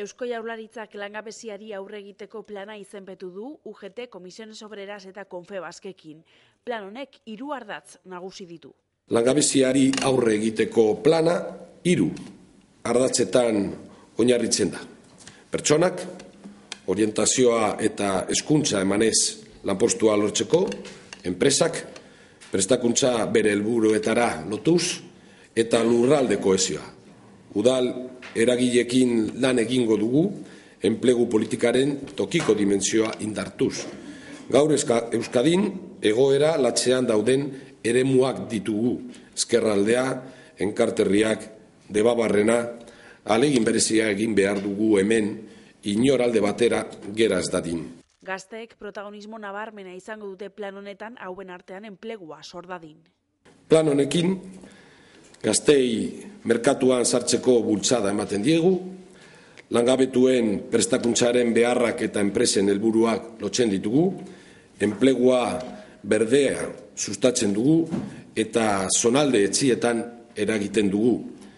Eusko Jaurlaritzak langabeziari aurre egiteko plana izenpetu du UGT, Comisiones Obreras eta Confebaskekin. Plan honek 3 ardatz nagusi ditu. Langabeziari aurre egiteko plana 3 ardatzetan oinarritzen da. Pertsonak, orientazioa eta hezkuntza emanez lanpostua lortzeko, enpresak, prestakuntza bere helburuetara lotuz eta lurralde kohesioa. Udal eragileekin lan egingo dugu, enplegu politikaren tokiko dimentsioa indartuz. Gaur Euskadin egoera latzean dauden eremuak ditugu, ezkerraldea, enkarterriak, debabarrena, alegin berezia egin behar dugu hemen, inor alde batera gera ez dadin. Gazteek protagonismo nabarmena izango dute plan honetan, hauen artean enplegua sor dadin. Plan honekin, gaztei merkatuan sartzeko bultzada ematen diegu, langabetuen prestakuntzaren beharrak eta enpresen helburuak lotzen ditugu, enplegua berdea sustatzen dugu eta zonalde etxietan eragiten dugu.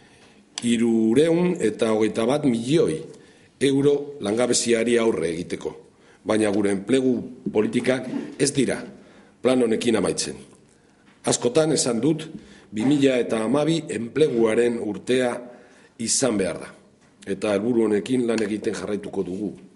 321 milioi euro langabeziari aurre egiteko, baina gure enplegu politikak ez dira plan honekin amaitzen. Askotan esan dut, 2012 enpleguaren urtea izan behar da, eta helburu honekin lan egiten jarraituko dugu.